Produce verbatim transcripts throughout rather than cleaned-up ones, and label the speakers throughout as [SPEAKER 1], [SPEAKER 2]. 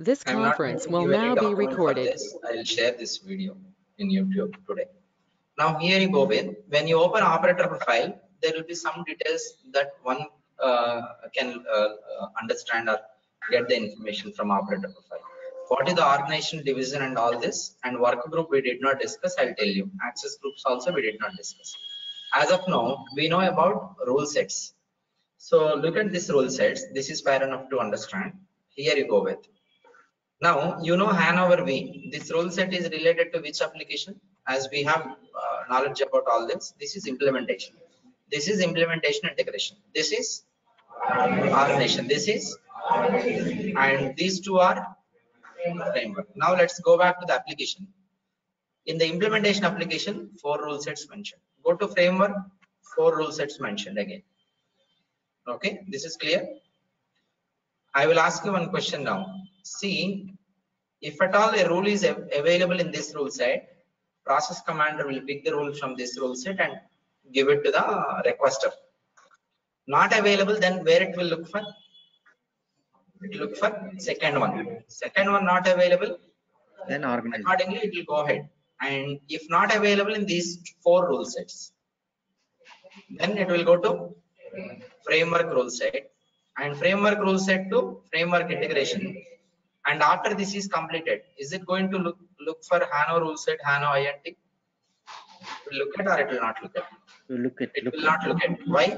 [SPEAKER 1] This
[SPEAKER 2] I'm not going
[SPEAKER 1] conference
[SPEAKER 2] to
[SPEAKER 1] will
[SPEAKER 2] give any
[SPEAKER 1] now be
[SPEAKER 2] document for
[SPEAKER 1] recorded.
[SPEAKER 2] this. I will share this video in YouTube today. Now here you go with, when you open operator profile, there will be some details that one uh, can uh, uh, understand or get the information from operator profile. What is the organization, division and all this, and work group we did not discuss, I'll tell you. Access groups also we did not discuss. As of now, we know about rule sets. So look at this rule sets. This is fair enough to understand. Here you go with. Now, you know Han over V. This rule set is related to which application? As we have uh, knowledge about all this, this is implementation. This is implementation integration. This is organization. This is, and these two are framework. Now let's go back to the application. In the implementation application, four rule sets mentioned. Go to framework, four rule sets mentioned again. Okay, this is clear. I will ask you one question now. See, if at all a rule is available in this rule set, process commander will pick the rule from this rule set and give it to the requester. Not available, then where it will look for? It will look for second one. Second one not available,
[SPEAKER 3] then organize.
[SPEAKER 2] Accordingly, it will go ahead. And if not available in these four rule sets, then it will go to framework rule set, and framework rule set to framework integration. And after this is completed, is it going to look look for HANO rule set, HANO I N T? It will look at or it will not look at?
[SPEAKER 3] You look at
[SPEAKER 2] It
[SPEAKER 3] look
[SPEAKER 2] will not look at. Why?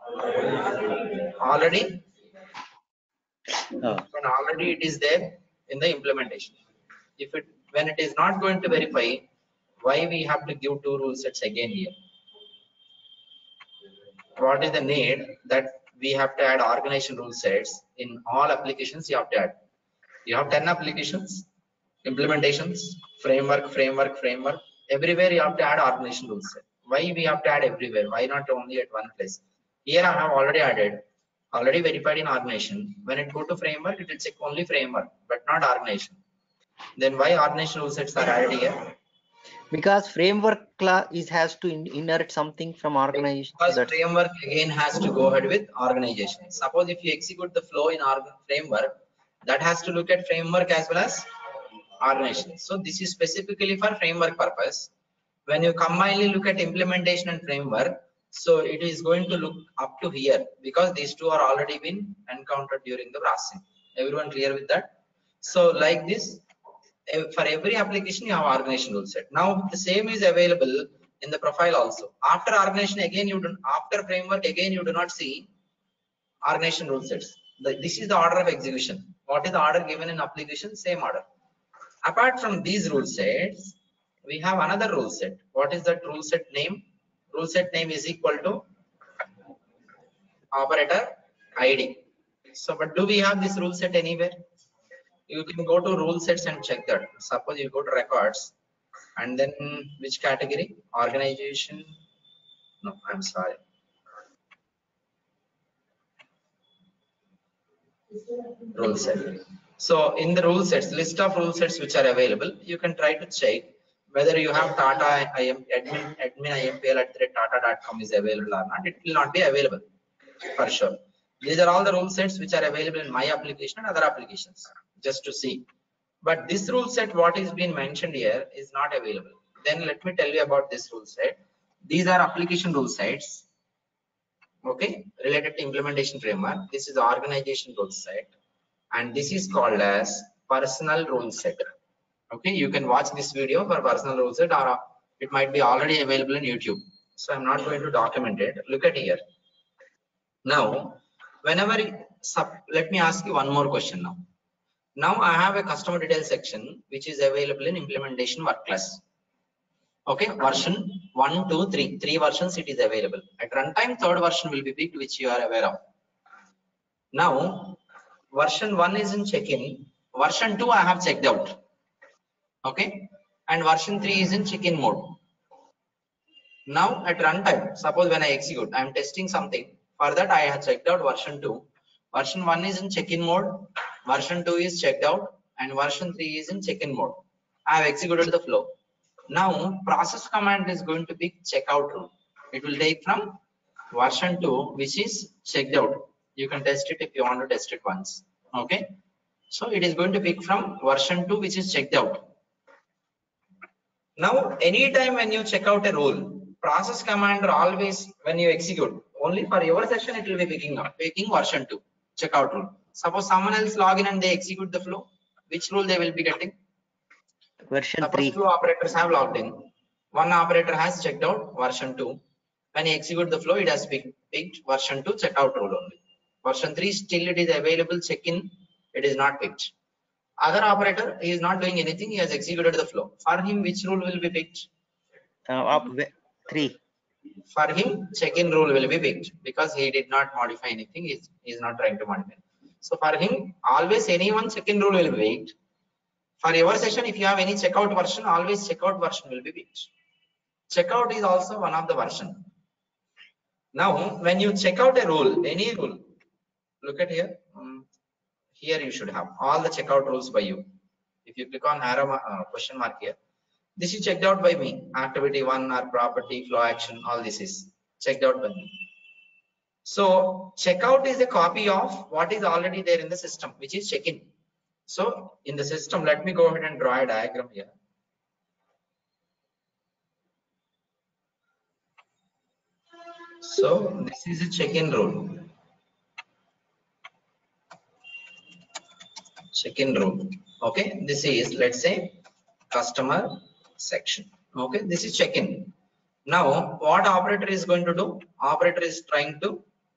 [SPEAKER 2] Already,
[SPEAKER 3] oh.
[SPEAKER 2] when already it is there in the implementation. If it when it is not going to verify, why we have to give two rule sets again here? What is the need that we have to add organization rule sets in all applications? You have to add. You have ten applications, implementations, framework, framework, framework. Everywhere you have to add organization rule set. Why we have to add everywhere? Why not only at one place? Here I have already added, already verified in organization. When it go to framework, it will check only framework, but not organization. Then why organization rule sets are added here?
[SPEAKER 3] Because framework class is has to in, inherit something from organization.
[SPEAKER 2] Because
[SPEAKER 3] That's
[SPEAKER 2] framework again has to go ahead with organization. Suppose if you execute the flow in our framework, that has to look at framework as well as organization. So this is specifically for framework purpose. When you combinedly look at implementation and framework, so it is going to look up to here because these two are already been encountered during the processing. Everyone clear with that? So like this, for every application you have organization rule set. Now the same is available in the profile also. After organization again you do after framework again you do not see organization rule sets. The, this is the order of execution. What is the order given in application? Same order. Apart from these rule sets, we have another rule set. What is that rule set name? Rule set name is equal to operator I D. So, but do we have this rule set anywhere? You can go to rule sets and check that. Suppose you go to records and then which category? Organization. No, I'm sorry. Rule set. So in the rule sets, list of rule sets which are available, you can try to check whether you have Tata I M admin admin I M P L at tata dot com is available or not. It will not be available for sure. These are all the rule sets which are available in my application and other applications, just to see. But this rule set, what is being mentioned here, is not available. Then let me tell you about this rule set. These are application rule sets, okay, related to implementation framework. This is the organization rule set, and this is called as personal rule set. Okay, you can watch this video for personal rule set, or it might be already available in YouTube. So I'm not going to document it. Look at here. Now, whenever sub, let me ask you one more question now. Now I have a customer details section which is available in implementation work class. Okay, version one, two, three, three versions it is available. At runtime, third version will be picked, which you are aware of. Now, version one is in check-in. Version two I have checked out. Okay, and version three is in check-in mode. Now at runtime, suppose when I execute, I am testing something. For that I have checked out version two. Version one is in check-in mode. Version two is checked out, and version three is in check-in mode. I have executed the flow. Now process command is going to be checkout rule. It will take from version two, which is checked out. You can test it if you want to test it once. Okay. So it is going to pick from version two, which is checked out. Now, anytime when you check out a rule, process commander always, when you execute, only for your session it will be picking up, picking version two, checkout rule. Suppose someone else log in and they execute the flow, which rule they will be getting?
[SPEAKER 3] Version
[SPEAKER 2] Suppose
[SPEAKER 3] three.
[SPEAKER 2] two operators have logged in. One operator has checked out version two. When you execute the flow, it has picked, picked version two checkout rule only. Version three still it is available, check-in, it is not picked. Other operator, he is not doing anything, he has executed the flow. For him, which rule will be picked?
[SPEAKER 3] Uh, up three.
[SPEAKER 2] For him, check-in rule will be picked because he did not modify anything, he is, he is not trying to modify. So for him, always anyone check-in rule will be picked. For your session, if you have any checkout version, always checkout version will be picked. Checkout is also one of the version. Now, when you check out a rule, any rule, look at here. Um, here you should have all the checkout rules by you. If you click on arrow uh, question mark here, this is checked out by me. Activity one or property, flow action, all this is checked out by me. So checkout is a copy of what is already there in the system, which is check-in. So in the system, let me go ahead and draw a diagram here. So this is a check-in rule. Check-in rule. Okay, this is, let's say, customer section. Okay, this is check-in. Now, what operator is going to do? Operator is trying to.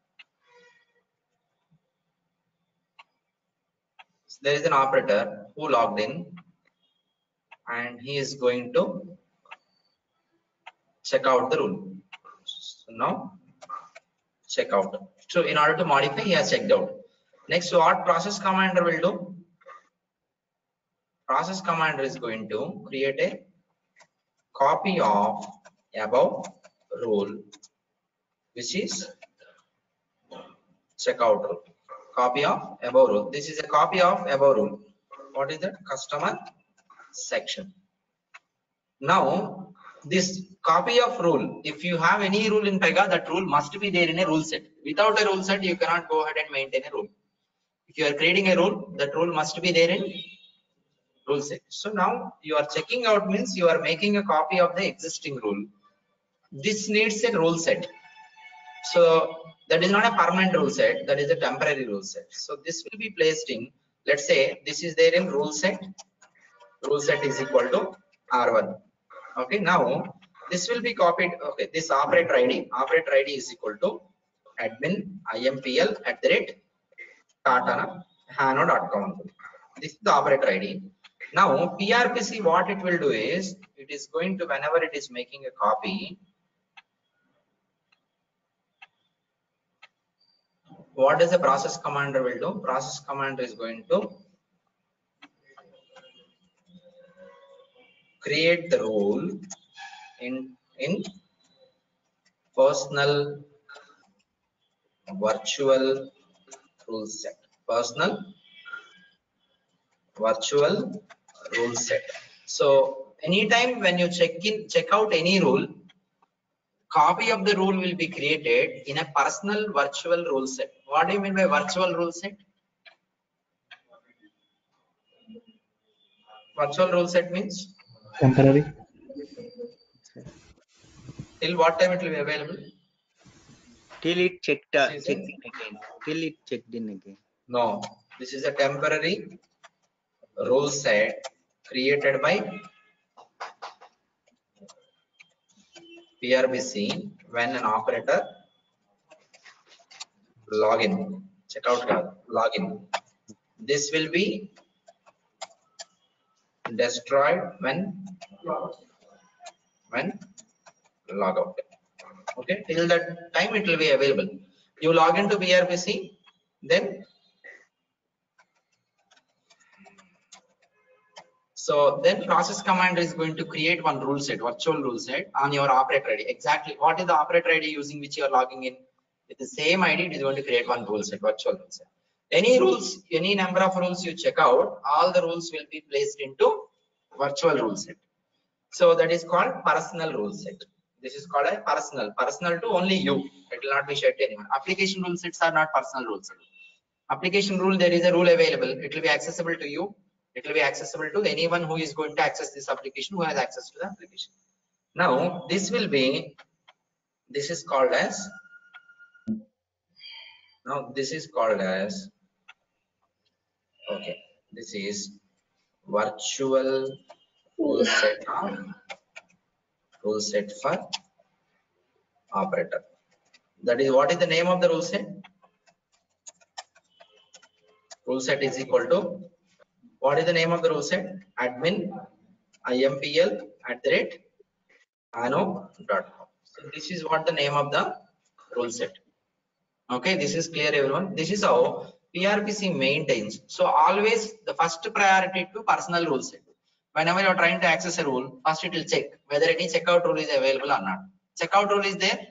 [SPEAKER 2] So there is an operator who logged in, and he is going to check out the rule. So now, check out. So in order to modify, he has checked out. Next, what process commander will do? Process commander is going to create a copy of above rule, which is checkout rule. Copy of above rule. This is a copy of above rule. What is that? Customer section. Now, this copy of rule, if you have any rule in Pega, that rule must be there in a rule set. Without a rule set, you cannot go ahead and maintain a rule. If you are creating a rule, that rule must be there in rule set. So now you are checking out means you are making a copy of the existing rule. This needs a rule set. So that is not a permanent rule set, that is a temporary rule set. So this will be placed in, let's say this is there in rule set. Rule set is equal to R one. Okay, now this will be copied. Okay, this operator I D, operator I D is equal to admin impl at the rate Tata hano dot com. This is the operator I D. Now P R P C, what it will do is, it is going to, whenever it is making a copy, what does the process commander will do? Process commander is going to create the rule in in personal virtual rule set. Personal virtual rule set. So anytime when you check in, check out any rule, copy of the rule will be created in a personal virtual rule set. What do you mean by virtual rule set? Virtual rule set means
[SPEAKER 1] temporary.
[SPEAKER 2] Till what time it will be available?
[SPEAKER 3] Till it checked, uh,
[SPEAKER 2] This is
[SPEAKER 3] checked
[SPEAKER 2] it?
[SPEAKER 3] in again. Till it checked in again.
[SPEAKER 2] No, this is a temporary rule set created by P R B C when an operator login, check out login. This will be destroyed when when log out. Okay, till that time it will be available. You log into P R B C, then so then process commander is going to create one rule set, virtual rule set on your operator I D. Exactly what is the operator I D using which you are logging in? With the same I D, it is going to create one rule set, virtual rule set. Any rules, any number of rules you check out, all the rules will be placed into virtual rule set. So that is called personal rule set. This is called a personal, personal to only you. It will not be shared to anyone. Application rule sets are not personal rule set. Application rule, there is a rule available. It will be accessible to you. It will be accessible to anyone who is going to access this application, who has access to the application. Now, this will be, this is called as, now this is called as, okay, this is virtual rule set of rule set for operator. That is, what is the name of the rule set? Rule set is equal to, what is the name of the rule set? Admin impl at the rate ano dot com. So this is what the name of the rule set. Okay, this is clear, everyone. This is how P R P C maintains. So always the first priority to personal rule set. Whenever you are trying to access a rule, first it will check whether any checkout rule is available or not. Checkout rule is there,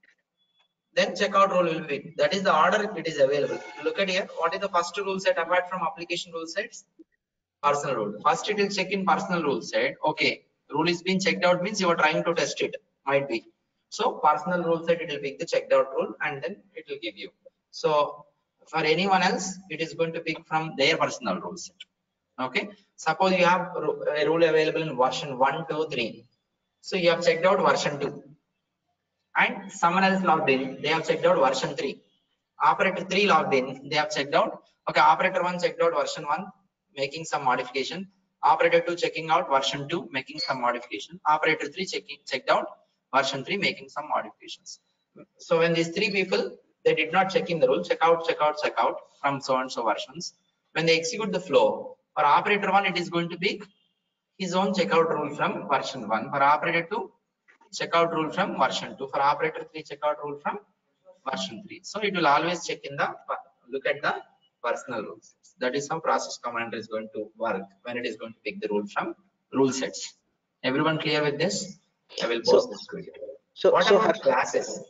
[SPEAKER 2] then checkout rule will be. That is the order it is available. Look at here. What is the first rule set apart from application rule sets? Personal rule. First it will check in personal rule set. Okay, rule is being checked out means you are trying to test it. Might be. So personal rule set, it will pick the checked out rule and then it will give you. So for anyone else, it is going to pick from their personal rule set. Okay. Suppose you have a rule available in version one, two, three. So you have checked out version two. And someone else logged in, they have checked out version three. Operator three logged in, they have checked out. Okay, operator one checked out version one, making some modification. Operator two checking out version two, making some modification. Operator three checking checked out version three, making some modifications. So when these three people, they did not check in the rule, check out, check out, check out from so and so versions. When they execute the flow, for operator one, it is going to be his own checkout rule from version one. For operator two, checkout rule from version two. For operator three, checkout rule from version three. So it will always check in the, look at the personal rules. That is how process commander is going to work when it is going to pick the rule from rule sets. Everyone clear with this? I will post
[SPEAKER 3] So-
[SPEAKER 2] this video.
[SPEAKER 3] So,
[SPEAKER 2] What
[SPEAKER 3] so
[SPEAKER 2] about classes?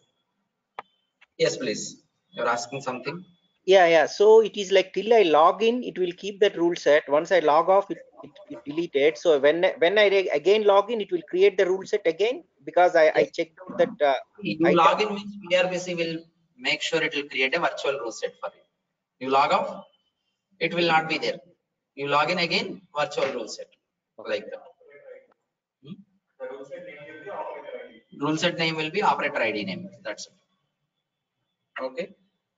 [SPEAKER 2] Yes, please. You're asking something?
[SPEAKER 3] yeah, yeah. So it is like till I log in, it will keep that rule set. Once I log off, it, it, it deleted. So when when I again log in, it will create the rule set again because I, I
[SPEAKER 2] Yes.
[SPEAKER 3] checked out that. Uh,
[SPEAKER 2] You
[SPEAKER 3] item.
[SPEAKER 2] log in means P R P C will make sure it will create a virtual rule set for you. You log off, it will not be there. You log in again, virtual rule set like that. Hmm? Rule set name will be operator I D name. That's it. Okay.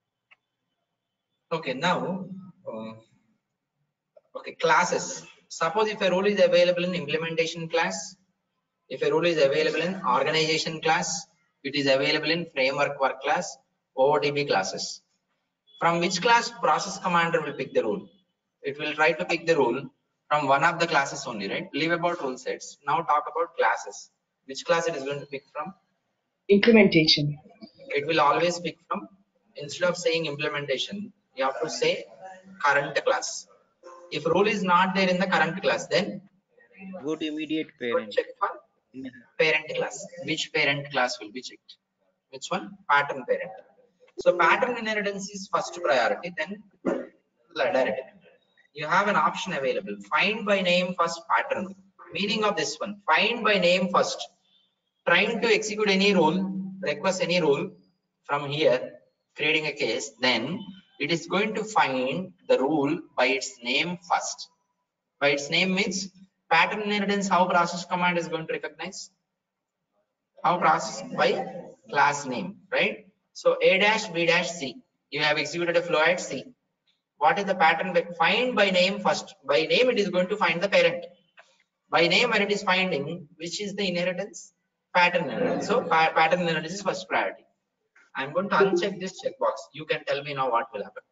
[SPEAKER 2] Okay. Now, uh, okay, classes. Suppose if a rule is available in implementation class, if a rule is available in organization class, it is available in framework work class, O O D B classes. From which class process commander will pick the rule? It will try to pick the rule from one of the classes only, right? Leave about rule sets. Now talk about classes. Which class it is going to pick from?
[SPEAKER 1] Implementation.
[SPEAKER 2] It will always pick from, instead of saying implementation, you have to say current class. If rule is not there in the current class, then
[SPEAKER 3] Go to immediate
[SPEAKER 2] go
[SPEAKER 3] parent.
[SPEAKER 2] check for parent class. Which parent class will be checked? Which one? Pattern parent. So pattern inheritance is first priority, then direct. You have an option available. Find by name first pattern. Meaning of this one, find by name first. Trying to execute any rule, request any rule from here, creating a case, then it is going to find the rule by its name first. By its name means pattern inheritance, how process command is going to recognize? How process? By class name, right? So A dash B dash C. You have executed a flow at C. What is the pattern? Find by name first. By name, it is going to find the parent. By name, when it is finding, which is the inheritance? Pattern inheritance. So pa pattern inheritance is first priority. I'm going to uncheck this checkbox. You can tell me now what will happen.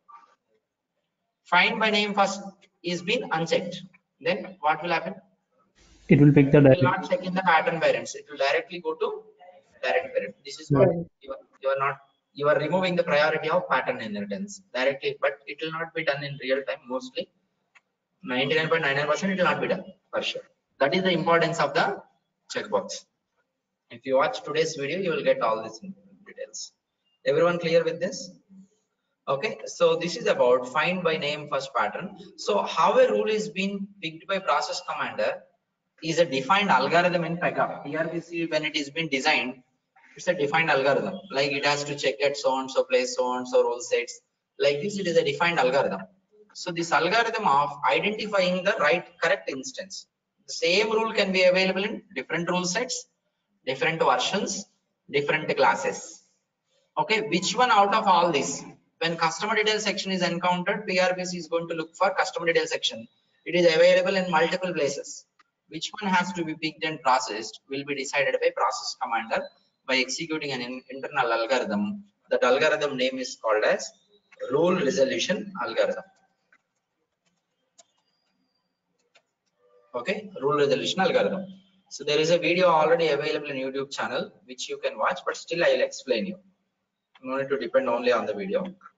[SPEAKER 2] Find by name first is been unchecked. Then what will happen?
[SPEAKER 4] It will pick the
[SPEAKER 2] It will
[SPEAKER 4] direct.
[SPEAKER 2] not check in the pattern parents. It will directly go to direct parent. This is what you are, you are not, you are removing the priority of pattern inheritance directly, but it will not be done in real time mostly. ninety-nine point nine nine percent it will not be done for sure. That is the importance of the checkbox. If you watch today's video, you will get all these details. Everyone clear with this? Okay, so this is about find by name first pattern. So how a rule is being picked by process commander is a defined algorithm in Pega. P R P C, when it is been designed, it's a defined algorithm. Like it has to check at so and so place, so and so rule sets. Like this, it is a defined algorithm. So this algorithm of identifying the right correct instance. The same rule can be available in different rule sets, different versions, different classes. Okay, which one out of all this? When customer detail section is encountered, P R B C is going to look for customer detail section. It is available in multiple places. Which one has to be picked and processed will be decided by process commander by executing an in internal algorithm. That algorithm name is called as rule resolution algorithm. Okay, rule resolution algorithm. So there is a video already available in YouTube channel which you can watch, but still I will explain you. No need to depend only on the video.